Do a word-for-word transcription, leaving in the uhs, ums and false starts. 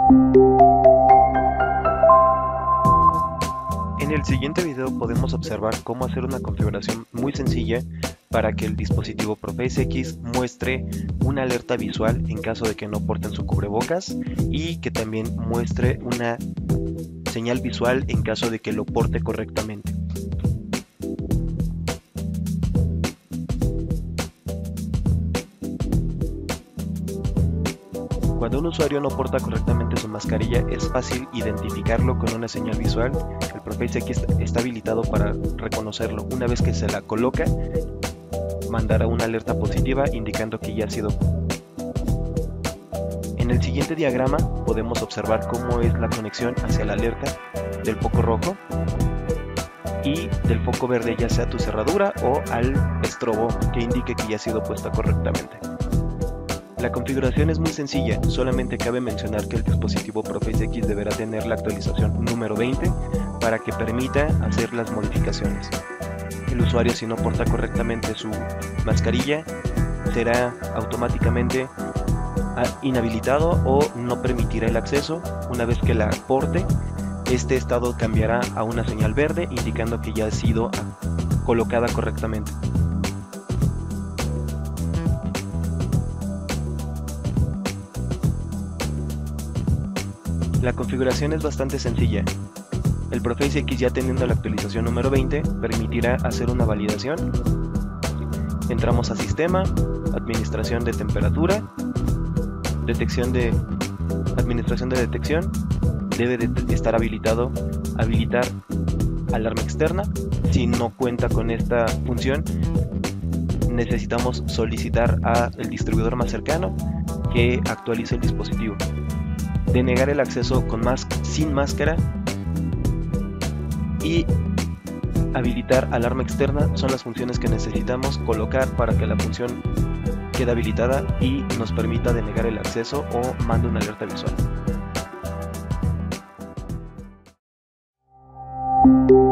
En el siguiente video podemos observar cómo hacer una configuración muy sencilla para que el dispositivo ProFaceX muestre una alerta visual en caso de que no porten su cubrebocas y que también muestre una señal visual en caso de que lo porte correctamente. Cuando un usuario no porta correctamente su mascarilla, es fácil identificarlo con una señal visual. El ProFaceX está habilitado para reconocerlo. Una vez que se la coloca, mandará una alerta positiva indicando que ya ha sido. En el siguiente diagrama podemos observar cómo es la conexión hacia la alerta del foco rojo y del foco verde, ya sea tu cerradura o al estrobo que indique que ya ha sido puesta correctamente. La configuración es muy sencilla, solamente cabe mencionar que el dispositivo ProFaceX deberá tener la actualización número veinte para que permita hacer las modificaciones. El usuario, si no porta correctamente su mascarilla, será automáticamente inhabilitado o no permitirá el acceso. Una vez que la porte, este estado cambiará a una señal verde indicando que ya ha sido colocada correctamente. La configuración es bastante sencilla. El ProFaceX, ya teniendo la actualización número veinte, permitirá hacer una validación. Entramos a Sistema, Administración de Temperatura, Detección de Administración de Detección. Debe de estar habilitado habilitar alarma externa. Si no cuenta con esta función, necesitamos solicitar al distribuidor más cercano que actualice el dispositivo. Denegar el acceso con más, sin máscara y habilitar alarma externa son las funciones que necesitamos colocar para que la función quede habilitada y nos permita denegar el acceso o mande una alerta visual.